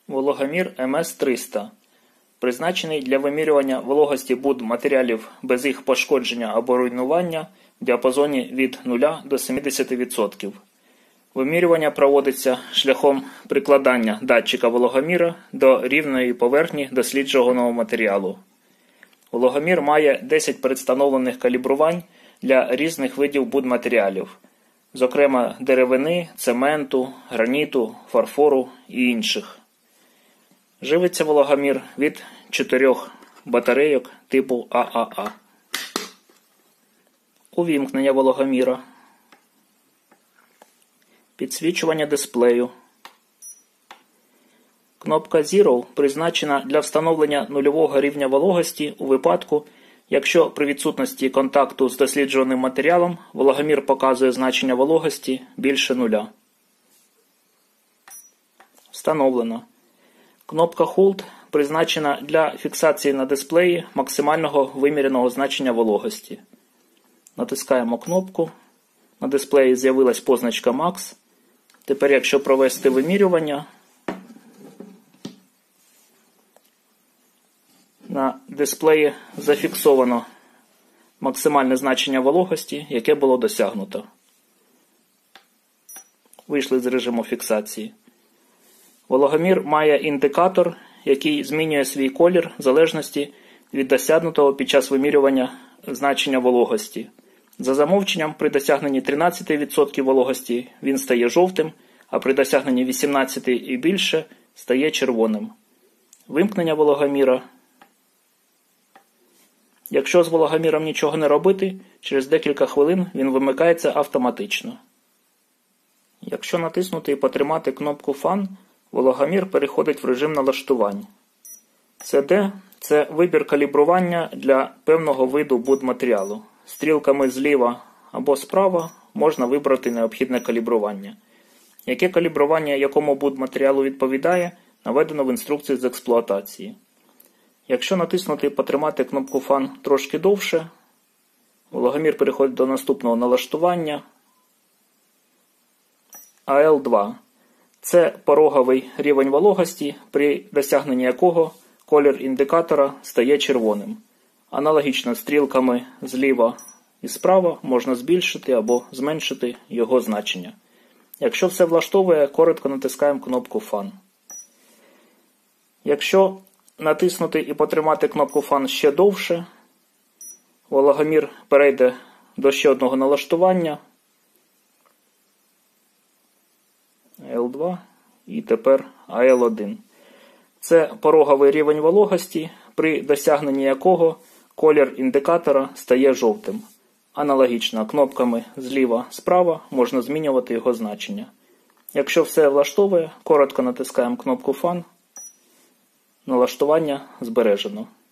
Вологомір МС-300 призначений для вимірювання вологості будматеріалів без їх пошкодження або руйнування в діапазоні від 0 до 70%. Вимірювання проводиться шляхом прикладання датчика вологоміра до рівної поверхні досліджуваного матеріалу. Вологомір має 10 предстановлених калібрувань для різних видів будматеріалів, зокрема деревини, цементу, граніту, фарфору і інших. Живиться вологомір від 4 батарейок типу ААА. Увімкнення вологоміра. Підсвічування дисплею. Кнопка Zero призначена для встановлення нульового рівня вологості у випадку, якщо при відсутності контакту з досліджуваним матеріалом вологомір показує значення вологості більше нуля. Встановлено. Кнопка Hold призначена для фіксації на дисплеї максимального виміреного значення вологості. Натискаємо кнопку. На дисплеї з'явилась позначка Max. Тепер, якщо провести вимірювання, на дисплеї зафіксовано максимальне значення вологості, яке було досягнуто. Вийшли з режиму фіксації. Вологомір має індикатор, який змінює свій колір в залежності від досягнутого під час вимірювання значення вологості. За замовченням, при досягненні 13% вологості він стає жовтим, а при досягненні 18% і більше стає червоним. Вимкнення вологоміра. Якщо з вологоміром нічого не робити, через декілька хвилин він вимикається автоматично. Якщо натиснути і потримати кнопку Fan, вологомір переходить в режим налаштувань. CD – це вибір калібрування для певного виду будматеріалу. Стрілками зліва або справа можна вибрати необхідне калібрування. Яке калібрування якому будматеріалу відповідає, наведено в інструкції з експлуатації. Якщо натиснути і потримати кнопку Fan трошки довше, вологомір переходить до наступного налаштування. AL2 – це пороговий рівень вологості, при досягненні якого колір індикатора стає червоним. Аналогічно стрілками зліва і справа можна збільшити або зменшити його значення. Якщо все влаштовує, коротко натискаємо кнопку Fan. Якщо натиснути і потримати кнопку Fan ще довше, вологомір перейде до ще одного налаштування. L2 і тепер AL1. Це пороговий рівень вологості, при досягненні якого колір індикатора стає жовтим. Аналогічно кнопками зліва-справа можна змінювати його значення. Якщо все влаштовує, коротко натискаємо кнопку Fan. Налаштування збережено.